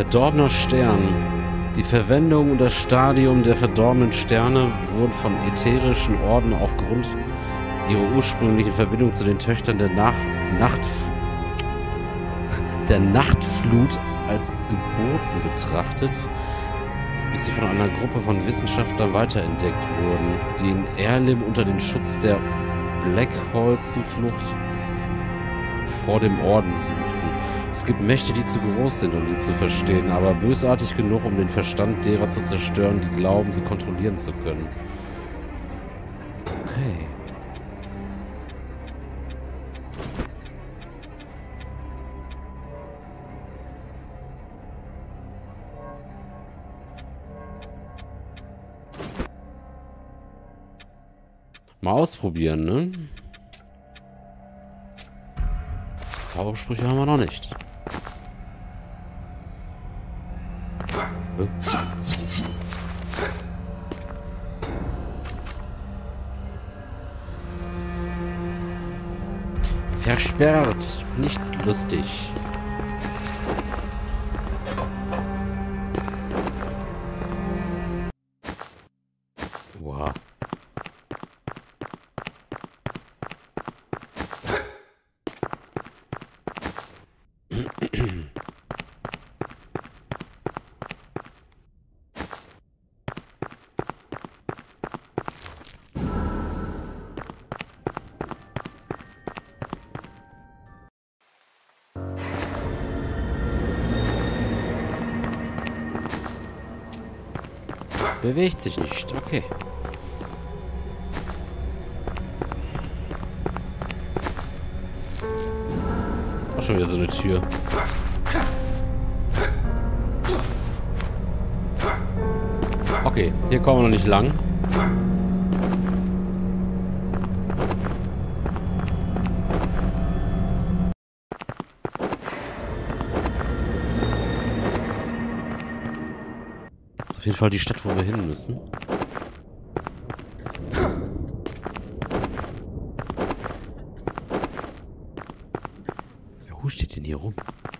Verdorbener Stern. Die Verwendung und das Stadium der verdorbenen Sterne wurden von ätherischen Orden aufgrund ihrer ursprünglichen Verbindung zu den Töchtern der Nachtflut als geboten betrachtet, bis sie von einer Gruppe von Wissenschaftlern weiterentdeckt wurden, die in Erlim unter den Schutz der Blackhall-Zuflucht vor dem Orden suchten. Es gibt Mächte, die zu groß sind, um sie zu verstehen, aber bösartig genug, um den Verstand derer zu zerstören, die glauben, sie kontrollieren zu können. Okay. Mal ausprobieren, ne? Zaubersprüche haben wir noch nicht. Versperrt. Nicht lustig. Wow. Bewegt sich nicht. Okay. Auch schon wieder so eine Tür. Okay, hier kommen wir noch nicht lang. Auf jeden Fall die Stadt, wo wir hin müssen. Wo steht denn hier rum?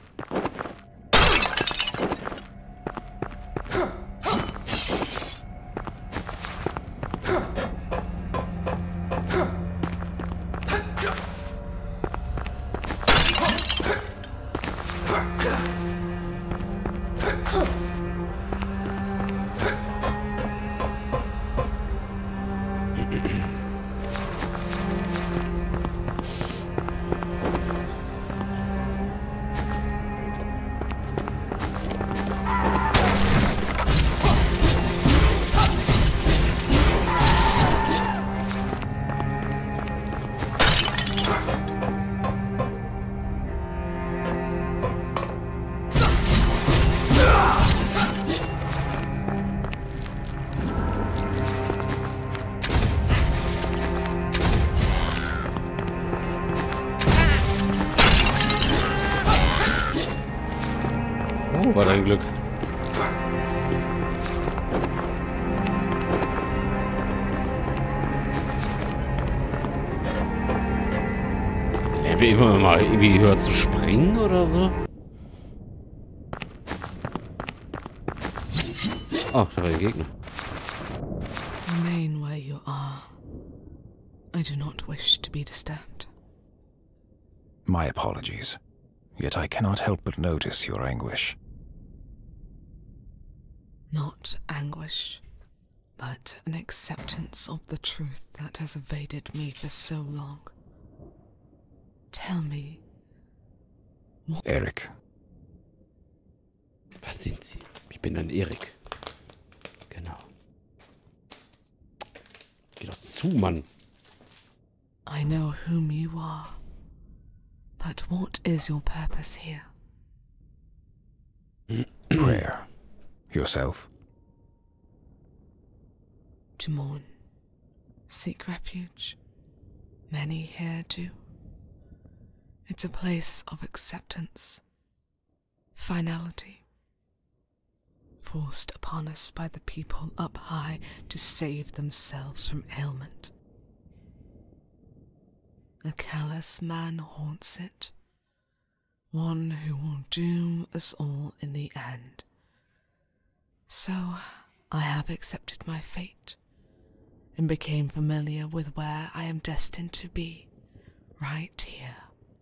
Oh, war dein Glück. Lernen wir immer mal irgendwie höher zu springen oder so? Oh, da war der Gegner. Remain where you are. I do not wish to be disturbed. My apologies. Yet I cannot help but notice your anguish. Not anguish, but an acceptance of the truth that has evaded me for so long. Tell me. Eric. Was sind Sie? Ich bin ein Erik. Genau. Geh doch zu, Mann. I know whom you are. But what is your purpose here? Prayer. Yourself? To mourn. Seek refuge. Many here do. It's a place of acceptance. Finality. Forced upon us by the people up high to save themselves from ailment. A callous man haunts it, one who will doom us all in the end. So I have accepted my fate and became familiar with where I am destined to be, right here.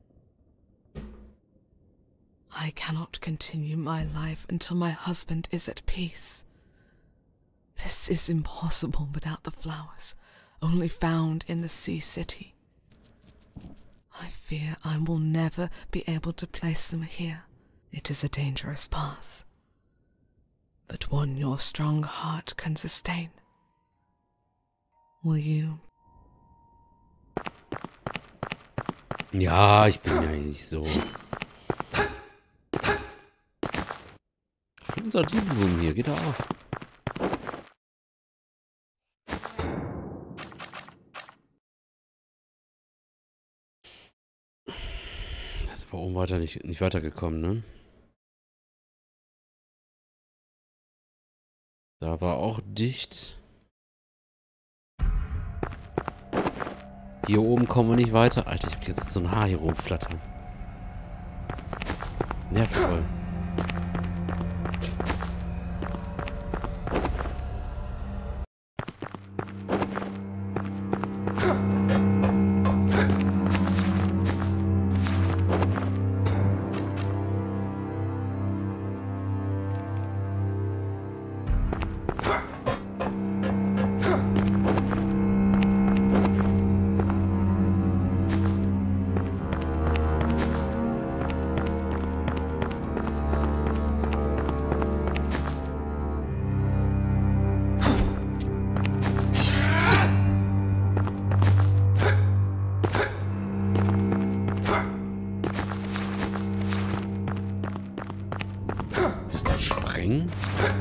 I cannot continue my life until my husband is at peace. This is impossible without the flowers, only found in the Sea City. I fear I will never be able to place them here. It is a dangerous path, but one your strong heart can sustain. Will you? Ja, ich bin ja nicht so. Für unser Diebenblumen hier, geht er auch. Das war oben weiter nicht weitergekommen, ne? Da war auch dicht. Hier oben kommen wir nicht weiter. Alter, ich hab jetzt so ein Haar hier rumflattern. Nervvoll. Sprengen?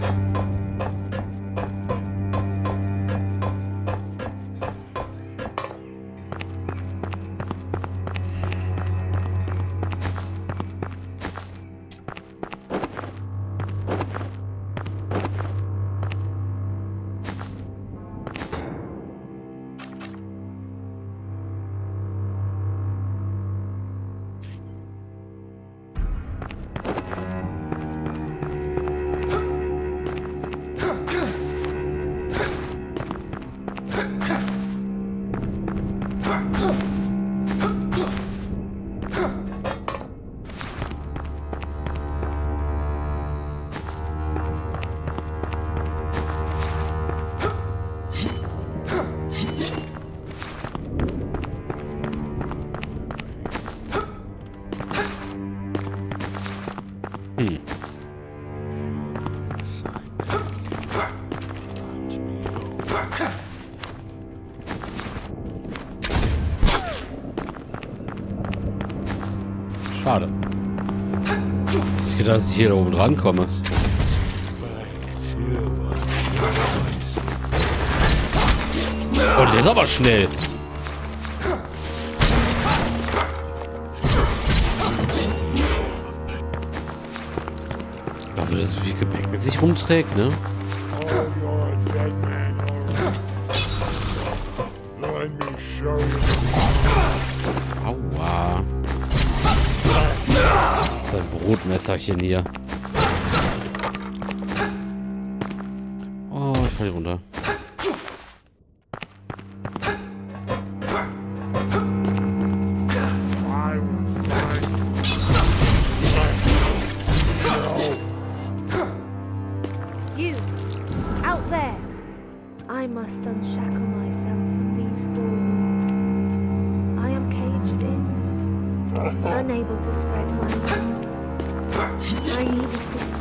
Schade. Ich gedacht, dass ich hier oben dran komme. Oh, der ist aber schnell. Dafür, dass so viel Gepäck mit sich rumträgt, ne? Aua. Sein Brotmesserchen hier. Oh, ich fall hier runter. You, out there! I must unshackle myself from these walls. I am caged in, unable to spread my wings. I need assistance.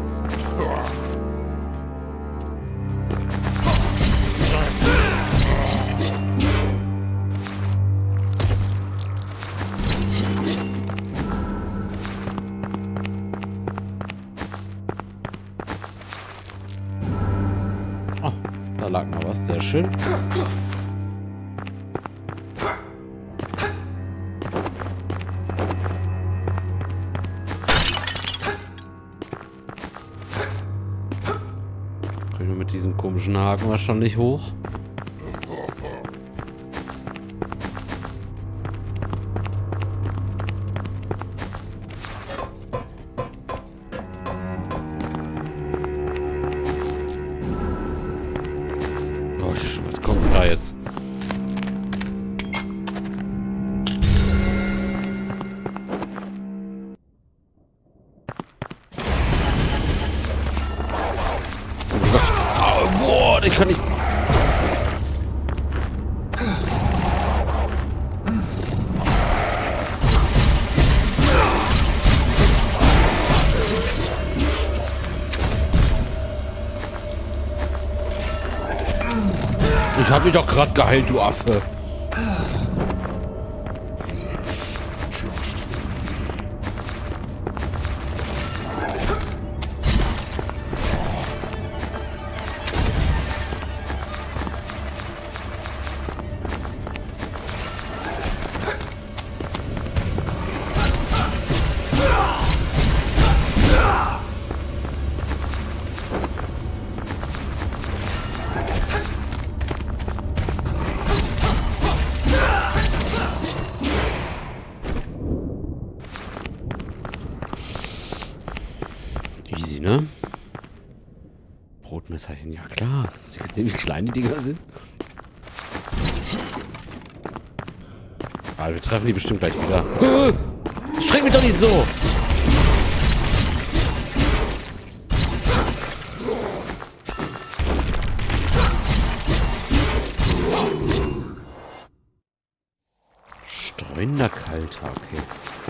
Oh, da lag noch was, sehr schön. Kriegen wir mit diesem komischen Haken wahrscheinlich hoch. kann nicht... Ich hab dich doch gerade geheilt, du Affe. Easy, ne? Brotmesserchen, ja klar. Hast du gesehen, wie klein die Dinger sind? Ah, wir treffen die bestimmt gleich wieder. Schreck mich doch nicht so! Streunender Kalter, okay.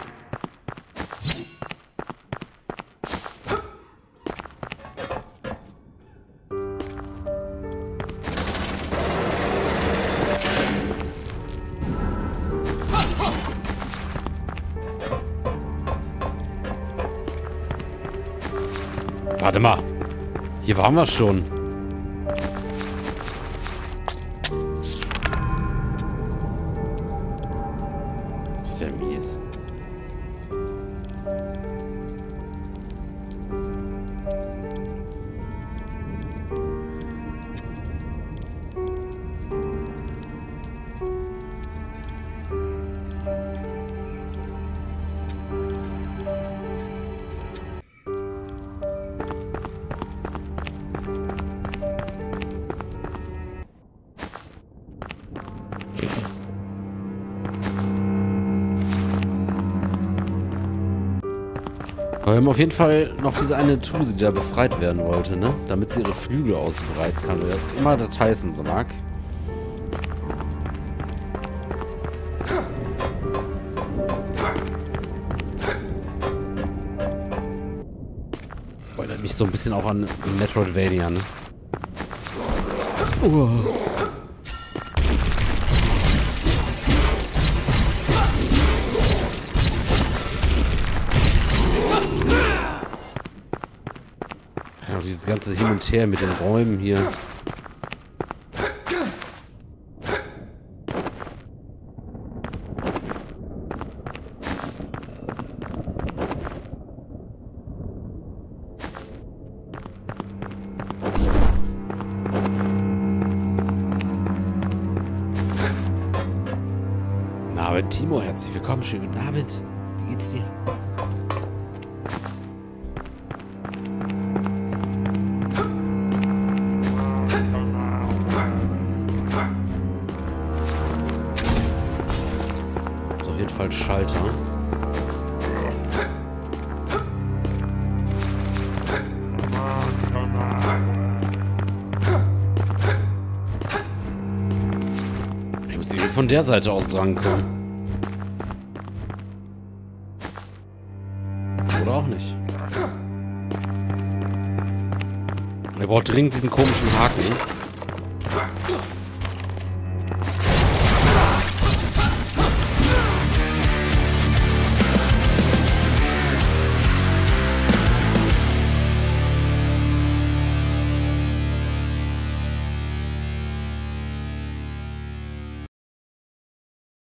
Warte mal. Hier waren wir schon. Ist ja mies. Aber wir haben auf jeden Fall noch diese eine Tuse, die da befreit werden wollte, ne? Damit sie ihre Flügel ausbreiten kann. Wer immer der Tyson so mag. Erinnert mich so ein bisschen auch an Metroidvania, ne? Ja, dieses ganze Hin und Her mit den Räumen hier. Guten Abend, Timo, herzlich willkommen. Schönen guten Abend. Wie geht's dir? Ist auf jeden Fall Schalter. Ich muss irgendwie von der Seite aus drankommen. Oder auch nicht. Er braucht dringend diesen komischen Haken.